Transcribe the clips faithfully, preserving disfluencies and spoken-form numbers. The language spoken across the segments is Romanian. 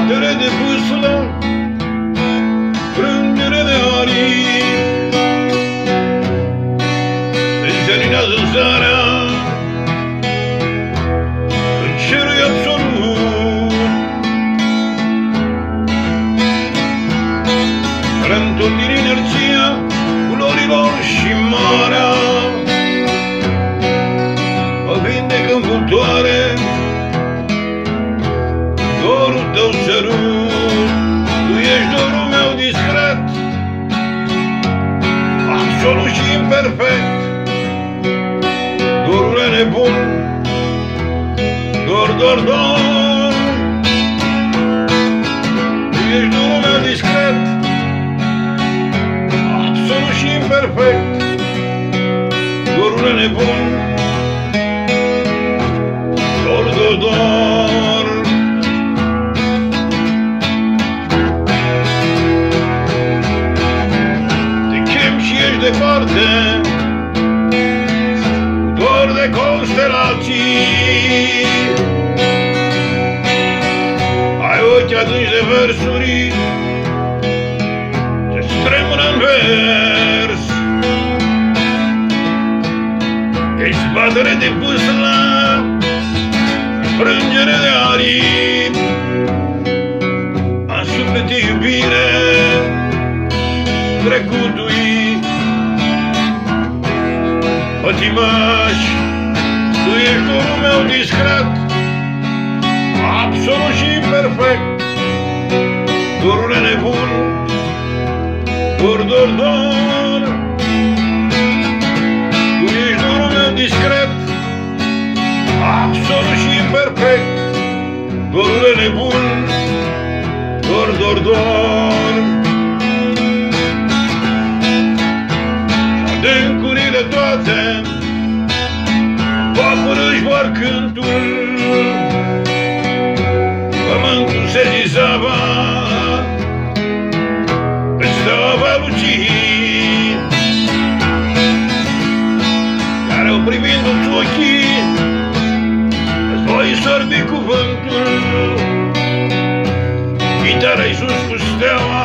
batere de pâslă, frângere de aripi, înseninează seara, în cerul e absolut. Rândul din inerția culorilor și marea, mă vindecă în vultoare dorul tău sărut. Tu ești dorul meu discret, absolut și imperfect, dorule nebun, dor, dor, dor. Tu ești dorul meu discret, absolut și imperfect, dorule nebun, dor, dor, dor. Departe, dor de constelații, ai ochi adânci de versuri ce stremură în vers. Ești batere de pâslă, frângere de aripi, am suflete iubire, trecutui pătimaș. Tu ești dorul meu discret, absolut și imperfect, dorule nebun, dor, dor, dor. Tu ești dorul meu discret, absolut și imperfect, dorule nebun, dor, dor, dor. Adâncurile toate focul își vor cântul, pământul se dizava, îți dava lucii, care o privindu-ți ochii, îți voi sorbi cuvântul. Chitara-i sus cu steaua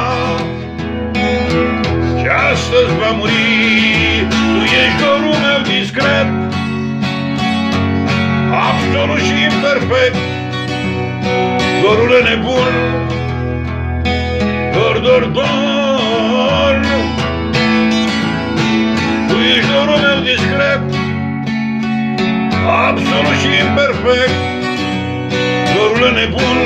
și astăzi va muri. Tu ești dorul meu discret, absolut și imperfect, dorule nebun, dor, dor, dor. Tu ești dorul meu discret, absolut și imperfect, dorule nebun,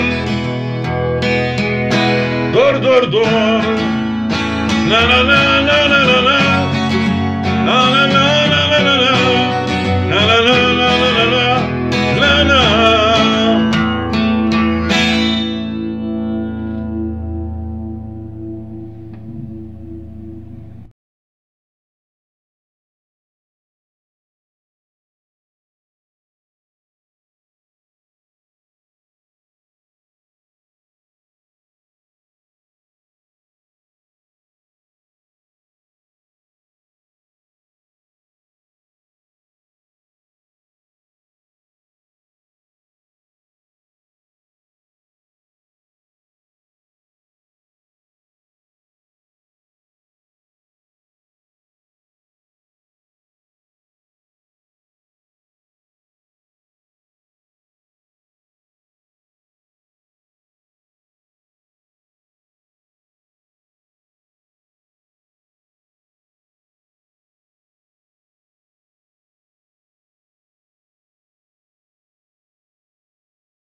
dor, dor, dor. Na, na, na, na, na, na, na.